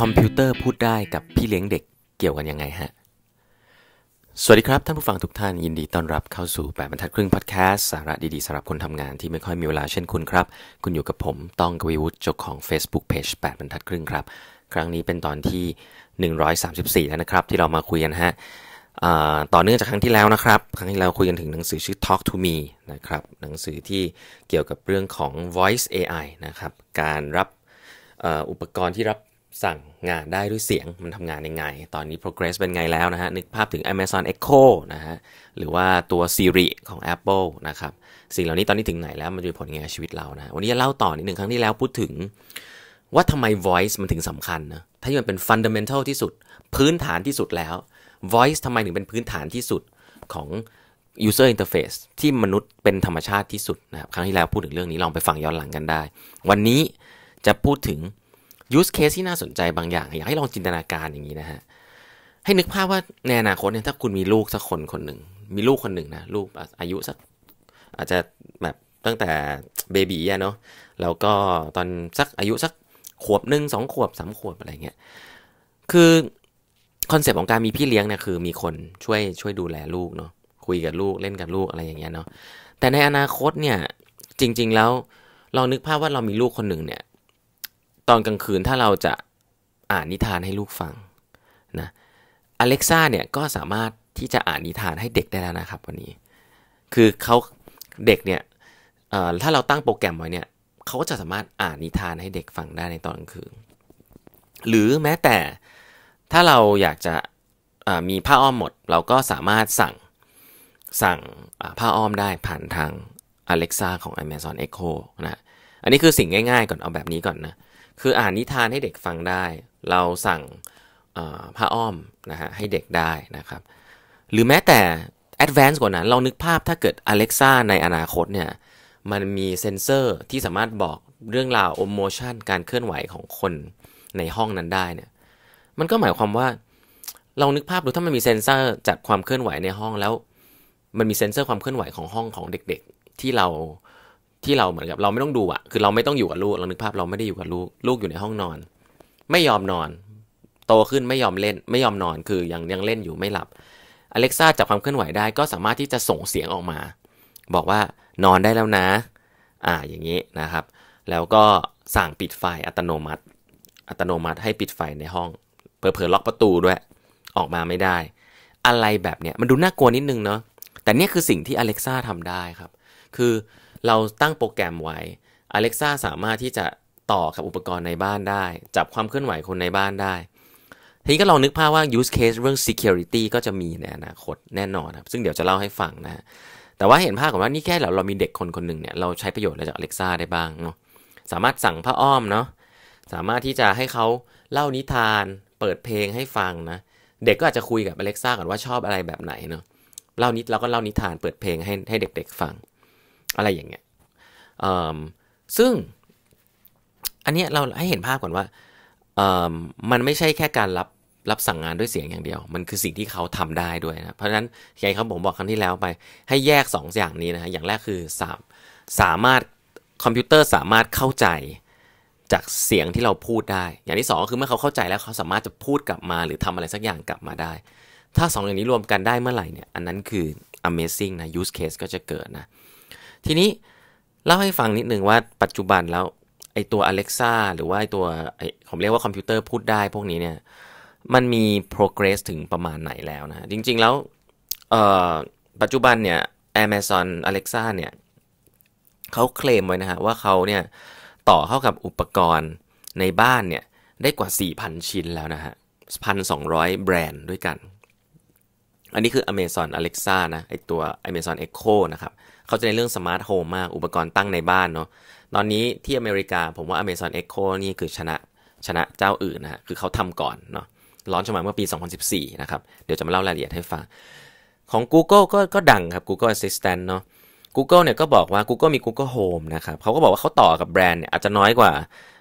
คอมพิวเตอร์พูดได้กับพี่เลี้ยงเด็กเกี่ยวกันยังไงฮะสวัสดีครับท่านผู้ฟังทุกท่านยินดีต้อนรับเข้าสู่8บรรทัดครึ่งพอดแคสต์สาระดีๆสำหรับคนทำงานที่ไม่ค่อยมีเวลาเช่นคุณครับคุณอยู่กับผมต้องกวีวุฒิเจ้าของ Facebook Page 8บรรทัดครึ่งครับครั้งนี้เป็นตอนที่134แล้วนะครับที่เรามาคุยกันฮะต่อเนื่องจากครั้งที่แล้วนะครับครั้งที่แล้วคุยกันถึงหนังสือชื่อ Talk to Me นะครับหนังสือที่เกี่ยวกับเรื่องของ Voice AI นะครับการรับอุปกรณ์ที่รับสั่งงานได้ด้วยเสียงมันทำงานยังไงตอนนี้ progress เป็นไงแล้วนะฮะนึกภาพถึง Amazon Echo นะฮะหรือว่าตัว Siri ของ Apple นะครับสิ่งเหล่านี้ตอนนี้ถึงไหนแล้วมันจะมีผลยังไงกับชีวิตเรานะวันนี้จะเล่าต่อนิดนึงครั้งที่แล้วพูดถึงว่าทำไม voice มันถึงสำคัญนะถ้ามันเป็น fundamental ที่สุดพื้นฐานที่สุดแล้ว voice ทำไมถึงเป็นพื้นฐานที่สุดของ user interface ที่มนุษย์เป็นธรรมชาติที่สุดนะครับครั้งที่แล้วพูดถึงเรื่องนี้ลองไปฟังย้อนหลังกันได้วันนี้จะพูดถึงuse case ที่น่าสนใจบางอย่างอยากให้ลองจินตนาการอย่างนี้นะฮะให้นึกภาพว่าในอนาคตเนี่ยถ้าคุณมีลูกสักคนหนึ่งมีลูกคนหนึ่งนะลูกอายุสักอาจจะแบบตั้งแต่เบบี๋เนาะแล้วก็ตอนสักอายุสักขวบ1 2 ขวบ3 ขวบอะไรเงี้ยคือคอนเซปต์ของการมีพี่เลี้ยงเนี่ยคือมีคนช่วยดูแลลูกเนาะคุยกับลูกเล่นกับลูกอะไรอย่างเงี้ยเนาะแต่ในอนาคตเนี่ยจริงๆแล้วลองนึกภาพว่าเรามีลูกคนหนึ่งเนี่ยตอนกลางคืนถ้าเราจะอ่านนิทานให้ลูกฟังนะ Alexa เนี่ยก็สามารถที่จะอ่านนิทานให้เด็กได้แล้วนะครับวันนี้คือเด็กเนี่ยถ้าเราตั้งโปรแกรมไว้เนี่ยเขาก็จะสามารถอ่านนิทานให้เด็กฟังได้ในตอนกลางคืนหรือแม้แต่ถ้าเราอยากจะมีผ้าอ้อมหมดเราก็สามารถสั่งผ้าอ้อมได้ผ่านทาง Alexa ของ Amazon Echo นะอันนี้คือสิ่งง่ายๆก่อนเอาแบบนี้ก่อนนะคืออ่านนิทานให้เด็กฟังได้เราสั่งผ้าอ้อมนะฮะให้เด็กได้นะครับหรือแม้แต่ advance กว่านั้นเรานึกภาพถ้าเกิด Alexa ในอนาคตเนี่ยมันมีเซ็นเซอร์ที่สามารถบอกเรื่องราว motion การเคลื่อนไหวของคนในห้องนั้นได้เนี่ยมันก็หมายความว่าเรานึกภาพดูถ้ามันมีเซ็นเซอร์จับความเคลื่อนไหวในห้องแล้วมันมีเซ็นเซอร์ความเคลื่อนไหวของห้องของเด็กๆที่เราเหมือนกับเราไม่ต้องดูอะคือเราไม่ต้องอยู่กับลูกเรานึกภาพเราไม่ได้อยู่กับลูกอยู่ในห้องนอนไม่ยอมนอนโตขึ้นไม่ยอมเล่นไม่ยอมนอนคือยังเล่นอยู่ไม่หลับ Alexa จับความเคลื่อนไหวได้ก็สามารถที่จะส่งเสียงออกมาบอกว่านอนได้แล้วนะอย่างนี้นะครับแล้วก็สั่งปิดไฟอัตโนมัติให้ปิดไฟในห้องเผลอๆล็อกประตูด้วยออกมาไม่ได้อะไรแบบเนี้ยมันดูน่ากลัวนิดนึงเนาะแต่เนี่ยคือสิ่งที่ Alexa ทำได้ครับคือเราตั้งโปรแกรมไว้ Alexa สามารถที่จะต่อกับอุปกรณ์ในบ้านได้จับความเคลื่อนไหวคนในบ้านได้ทีนี้ก็ลองนึกภาพว่า use case เรื่อง security ก็จะมีในอนาคตแน่นอนครับซึ่งเดี๋ยวจะเล่าให้ฟังนะแต่ว่าเห็นภาพก่อนว่านี่แค่เรามีเด็กคนหนึ่งเนี่ยเราใช้ประโยชน์อะไรจาก Alexa ได้บ้างเนาะสามารถสั่งผ้าอ้อมเนาะสามารถที่จะให้เขาเล่านิทานเปิดเพลงให้ฟังนะเด็กก็อาจจะคุยกับ Alexa ก่อนว่าชอบอะไรแบบไหนเนาะเราก็เล่านิทานเปิดเพลงให้เด็กๆฟังอะไรอย่างเงี้ยซึ่งอันนี้เราให้เห็นภาพก่อนว่ามันไม่ใช่แค่การรับสั่งงานด้วยเสียงอย่างเดียวมันคือสิ่งที่เขาทำได้ด้วยนะเพราะฉะนั้นอย่างที่ผมบอกครั้งที่แล้วไปให้แยก2 อย่างนี้นะฮะอย่างแรกคือสามารถคอมพิวเตอร์สามารถเข้าใจจากเสียงที่เราพูดได้อย่างที่2คือเมื่อเขาเข้าใจแล้วเขาสามารถจะพูดกลับมาหรือทำอะไรสักอย่างกลับมาได้ถ้า2อย่างนี้รวมกันได้เมื่อไหร่เนี่ยอันนั้นคือ amazing นะ use case ก็จะเกิดนะทีนี้เล่าให้ฟังนิดนึงว่าปัจจุบันแล้วไอตัว Alexa หรือว่าไอตัวผมเรียกว่าคอมพิวเตอร์พูดได้พวกนี้เนี่ยมันมี progress ถึงประมาณไหนแล้วนะจริงๆแล้วปัจจุบันเนี่ย Amazon Alexa เนี่ยเขาเคลมไว้นะฮะว่าเขาเนี่ยต่อเข้ากับอุปกรณ์ในบ้านเนี่ยได้กว่า 4,000 ชิ้นแล้วนะฮะ 1,200 แบรนด์ด้วยกันอันนี้คือ Amazon Alexa นะไอตัว Amazon Echo นะครับเขาจะในเรื่อง Smart Home มากอุปกรณ์ตั้งในบ้านเนาะตอนนี้ที่อเมริกาผมว่า Amazon Echo นี่คือชนะเจ้าอื่นนะฮะคือเขาทำก่อนเนาะร้อนมาเมื่อปี 2014 นะครับเดี๋ยวจะมาเล่ารายละเอียดให้ฟังของ Google ก็ดังครับ Google Assistant เนาะ Google เนี่ยก็บอกว่า Google มี Google Home นะครับเขาก็บอกว่าเขาต่อกับแบรนด์เนี่ยอาจจะน้อยกว่า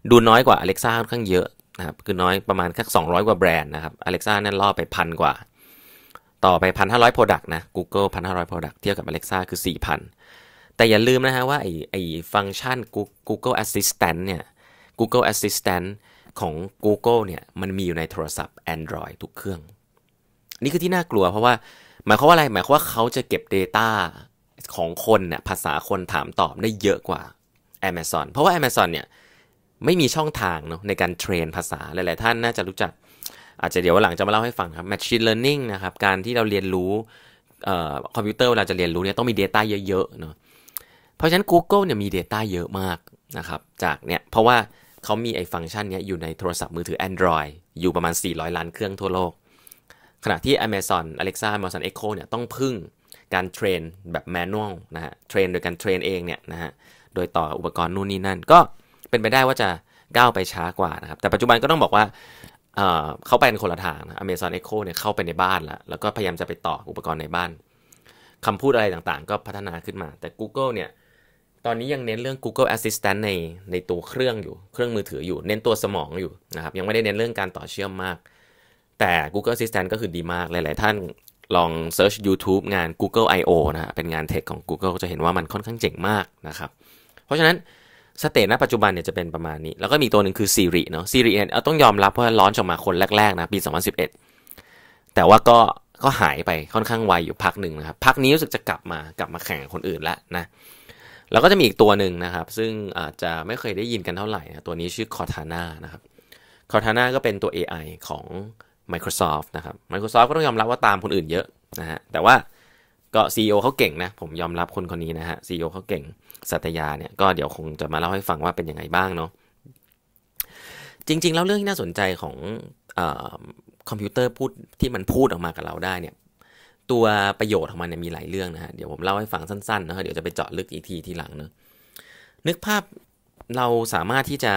Alexa ค่อนข้างเยอะนะครับคือน้อยประมาณแค่200 กว่าแบรนด์นะครับ Alexa นั่นล่อไป 1,000 กว่าต่อไป 1,500 product นะ Google 1,500 product เทียบกับ Alexa คือ 4,000 แต่อย่าลืมนะฮะว่าไอ้ฟังก์ชัน Google Assistant เนี่ย Google Assistant ของ Google เนี่ยมันมีอยู่ในโทรศัพท์ Android ทุกเครื่องนี่คือที่น่ากลัวเพราะว่าหมายความว่าอะไรหมายความว่าเขาจะเก็บ Data ของคนเนี่ยภาษาคนถามตอบได้เยอะกว่า Amazon เพราะว่า Amazon เนี่ยไม่มีช่องทางเนาะในการเทรนภาษาหลายๆท่านน่าจะรู้จักอาจจะเดี๋ยววันหลังจะมาเล่าให้ฟังครับ Machine Learning นะครับการที่เราเรียนรู้คอมพิวเตอร์เวลาจะเรียนรู้เนี่ยต้องมี Data เยอะๆเนาะเพราะฉะนั้น Google เนี่ยมี Data เยอะมากนะครับจากเนี่ยเพราะว่าเขามีไอ้ฟังก์ชันนี้อยู่ในโทรศัพท์มือถือ Android อยู่ประมาณ400ล้านเครื่องทั่วโลกขณะที่ Amazon Alexa Amazon Echo เนี่ยต้องพึ่งการเทรนแบบ manual นะฮะเทรนโดยการเทรนเองเนี่ยนะฮะโดยต่ออุปกรณ์นู่นนี่นั่นก็เป็นไปได้ว่าจะก้าวไปช้ากว่านะครับแต่ปัจจุบันก็ต้องบอกว่าเข้าไปในคนละทางนะ Amazon Echo เนี่ยเข้าไปในบ้านแล้วก็พยายามจะไปต่ออุปกรณ์ในบ้านคำพูดอะไรต่างๆก็พัฒนาขึ้นมาแต่ Google เนี่ยตอนนี้ยังเน้นเรื่อง Google Assistant ในตัวเครื่องอยู่เครื่องมือถืออยู่เน้นตัวสมองอยู่นะครับยังไม่ได้เน้นเรื่องการต่อเชื่อมมากแต่ Google Assistant ก็คือดีมากหลายๆท่านลอง search YouTube งาน Google I/O นะฮะเป็นงานเทคของ Google ก็จะเห็นว่ามันค่อนข้างเจ๋งมากนะครับเพราะฉะนั้นสเตจณปัจจุบันเนี่ยจะเป็นประมาณนี้แล้วก็มีตัวหนึ่งคือ Siri เนาะ Siri เนี่ยต้องยอมรับว่าลอนช์ออกมาคนแรกๆนะปี2011แต่ว่าก็หายไปค่อนข้างไวอยู่พักหนึ่งนะครับพักนี้รู้สึกจะกลับมาแข่งกับคนอื่นแล้วนะแล้วก็จะมีอีกตัวหนึ่งนะครับซึ่งอาจจะไม่เคยได้ยินกันเท่าไหร่นะตัวนี้ชื่อ Cortana นะครับ Cortana ก็เป็นตัว AI ของ Microsoft นะครับ Microsoft ก็ต้องยอมรับว่าตามคนอื่นเยอะนะฮะแต่ว่าก็ CEO เขาเก่งนะผมยอมรับคนนี้นะฮะ CEO เขาเก่งสัตยาเนี่ยก็เดี๋ยวคงจะมาเล่าให้ฟังว่าเป็นยังไงบ้างเนาะจริงๆแล้วเรื่องที่น่าสนใจของคอมพิวเตอร์ที่มันพูดออกมากับเราได้เนี่ยตัวประโยชน์ของมันเนี่ยมีหลายเรื่องนะฮะเดี๋ยวผมเล่าให้ฟังสั้นๆนะเดี๋ยวจะไปเจาะลึกอีกทีหลังเนาะนึกภาพเราสามารถที่จะ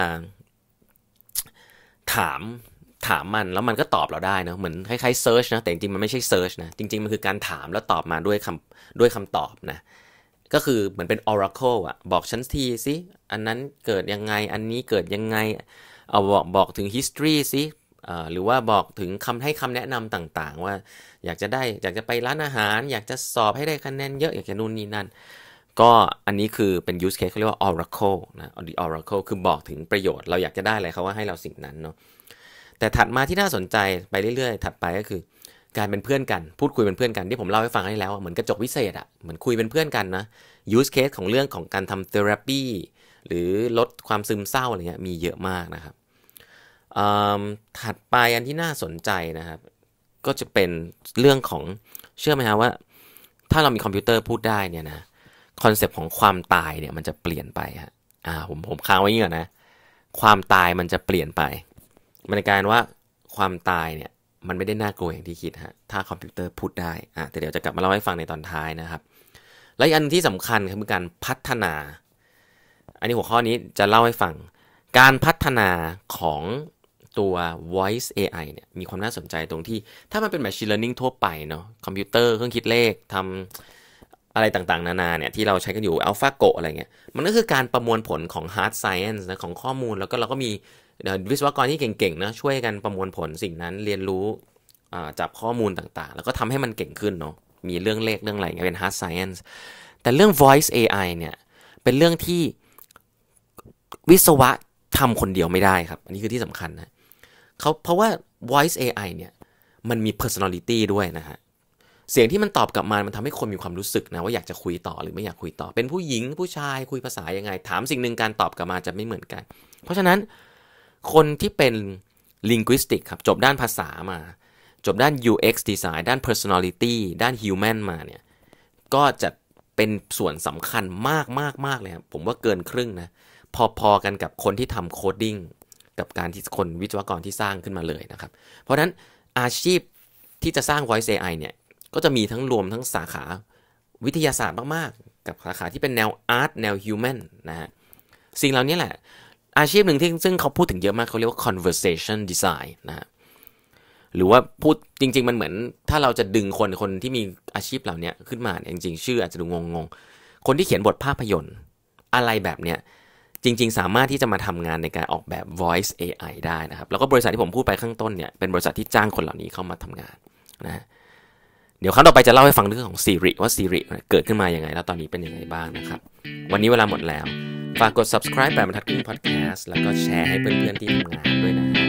ถามมันแล้วมันก็ตอบเราได้นะเหมือนคล้ายๆเซิร์ชนะแต่จริงๆมันไม่ใช่เซิร์ชนะจริงๆมันคือการถามแล้วตอบมาด้วยคำตอบนะก็คือเหมือนเป็น Oracle อ่ะบอกฉันทีสิอันนั้นเกิดยังไงอันนี้เกิดยังไงเอาบอกถึง history สิหรือว่าบอกถึงให้คำแนะนำต่างๆว่าอยากจะไปร้านอาหารอยากจะสอบให้ได้คะแนนเยอะอยากจะนู่นนี่นั่นก็อันนี้คือเป็น use case เขาเรียกว่า Oracle นะ The Oracle คือบอกถึงประโยชน์เราอยากจะได้อะไรเขาว่าให้เราสิ่งนั้นเนาะแต่ถัดมาที่น่าสนใจไปเรื่อยๆถัดไปก็คือการเป็นเพื่อนกันพูดคุยเป็นเพื่อนกันที่ผมเล่าให้ฟังให้แล้วเหมือนกระจกวิเศษอ่ะเหมือนคุยเป็นเพื่อนกันนะ use case ของเรื่องของการทำ therapy หรือลดความซึมเศร้าอะไรเงี้ยมีเยอะมากนะครับถัดไปอันที่น่าสนใจนะครับก็จะเป็นเรื่องของเชื่อไหมครับว่าถ้าเรามีคอมพิวเตอร์พูดได้เนี่ยนะคอนเซปต์ของความตายเนี่ยมันจะเปลี่ยนไปฮะผมค้างไว้ก่อนนะความตายมันจะเปลี่ยนไปมันกลายเป็นว่าความตายเนี่ยมันไม่ได้น่ากลัวอย่างที่คิดฮะถ้าคอมพิวเตอร์พูดได้แต่เดี๋ยวจะกลับมาเล่าให้ฟังในตอนท้ายนะครับและอีกอันที่สำคัญคือการพัฒนาอันนี้หัวข้อนี้จะเล่าให้ฟังการพัฒนาของตัว voice AI เนี่ยมีความน่าสนใจตรงที่ถ้ามันเป็น machine learning ทั่วไปเนาะคอมพิวเตอร์เครื่องคิดเลขทำอะไรต่างๆนานาเนี่ยที่เราใช้กันอยู่ AlphaGo อะไรเงี้ยมันก็คือการประมวลผลของ hard science นะของข้อมูลแล้วก็เราก็มีวิศวกรที่เก่งๆนะช่วยกันประมวลผลสิ่งนั้นเรียนรู้จับข้อมูลต่างๆแล้วก็ทำให้มันเก่งขึ้นเนาะมีเรื่องเลขเรื่องอะไรเงี้ยเป็น hard science แต่เรื่อง voice AI เนี่ยเป็นเรื่องที่วิศวะทำคนเดียวไม่ได้ครับอันนี้คือที่สำคัญนะเพราะว่า voice AI เนี่ยมันมี personality ด้วยนะฮะเสียงที่มันตอบกลับมามันทำให้คนมีความรู้สึกนะว่าอยากจะคุยต่อหรือไม่อยากคุยต่อเป็นผู้หญิงผู้ชายคุยภาษายังไงถามสิ่งหนึ่งการตอบกลับมาจะไม่เหมือนกันเพราะฉะนั้นคนที่เป็น linguistic ครับจบด้านภาษามาจบด้าน UX design ด้าน personality ด้าน human มาเนี่ยก็จะเป็นส่วนสำคัญมากเลยครับผมว่าเกินครึ่งนะพอๆกันกับคนที่ทำโคดดิ้งกับการที่คนวิศวกรที่สร้างขึ้นมาเลยนะครับเพราะฉะนั้นอาชีพที่จะสร้าง voice AI เนี่ยก็จะมีทั้งรวมทั้งสาขาวิทยาศาสตร์มากๆกับสาขาที่เป็นแนว art แนว human นะฮะสิ่งเหล่านี้แหละอาชีพหนึ่งที่ซึ่งเขาพูดถึงเยอะมากเขาเรียกว่า conversation design นะฮะหรือว่าพูดจริงๆมันเหมือนถ้าเราจะดึงคนที่มีอาชีพเหล่านี้ขึ้นมาเนี่ยจริงๆชื่ออาจจะดูงงๆคนที่เขียนบทภาพยนตร์อะไรแบบเนี้ยจริงๆสามารถที่จะมาทำงานในการออกแบบ voice AI ได้นะครับแล้วก็บริษัทที่ผมพูดไปข้างต้นเนี่ยเป็นบริษัทที่จ้างคนเหล่านี้เข้ามาทำงานนะเดี๋ยวครั้งต่อไปจะเล่าให้ฟังเรื่องของ Siri ว่า Siri เกิดขึ้นมายังไงแล้วตอนนี้เป็นยังไงบ้างนะครับวันนี้เวลาหมดแล้วฝากกด subscribe แบบบรรทัดครึ่ง podcast แล้วก็แชร์ให้เพื่อนๆที่ทำงานด้วยนะ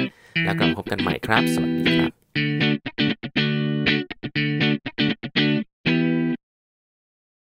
แล้วกลับมาพบกันใหม่ครับสวัสดีครับ